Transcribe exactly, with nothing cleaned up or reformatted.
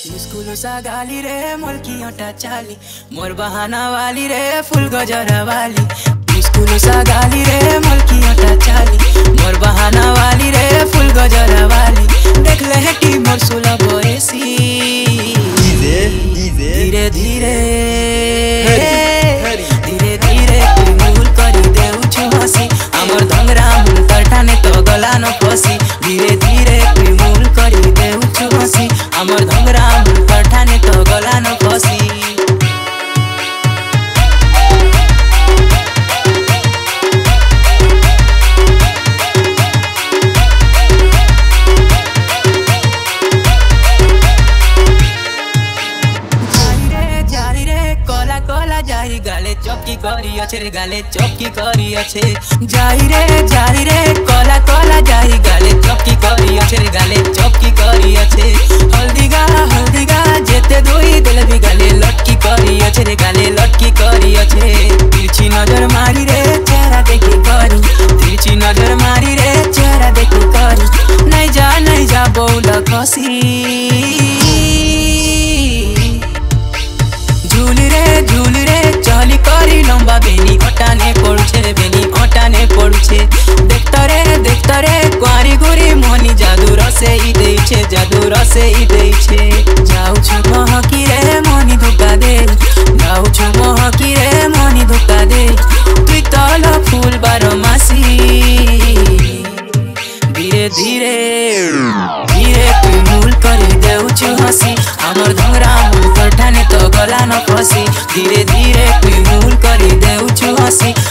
School सा गाली रे मोलकी अटा चाली मोर बहाना वाली रे फुल गजरा वाली। स्कूल सा गाली रे मोलकी अटा चाली मोर बहाना वाली रे फुल गजरा वाली। देख ले है टी मोर सुला बोएसी धीरे धीरे धीरे धीरे कोई मूल करी दे उछु हसी हमर धंगरा मूल तरठाने तो गला न फसी। धीरे धीरे कोई मूल करी दे उछु हसी हमर धंगरा मूल तरठाने तो गला न फसी। जाई गाले चौकी करी अच्छे रे गाले चौकी करी अच्छे जाई रे जाई रे कोला कोला जाई गाले चौकी करी अच्छे रे गाले चौकी करी अच्छे। हल्दी गा हल्दी गा जेते दोई दिल भी गाले लटकी करी अच्छे रे गाले लटकी करी अच्छे। तिरछी नजर मारी रे चेहरा देखी करी तिरछी नजर मारी रे चेहरा देखी करी। नहीं जा नहीं जा बोला खसी झूल रे झूल रे चली करी लंबा बेनी अटाने पड़ुछे बेनी अटाने पड़ुछे। देखता रे देखता रे कुआरी गुरी मोहनी जादू रसे ही देइछे जादू रसे ही देइछे। जाऊ छु महकी रे मोहनी धोखा दे जाऊ छु महकी रे मोहनी धोखा दे तुई तल फूल बारो मासी। धीरे धीरे धीरे तुई मूल करी देउ छु हसी हमर धंगरा मूल तरठाने तो गला न फसी। धीरे धीरे कोई मूल करी देउ छु हसी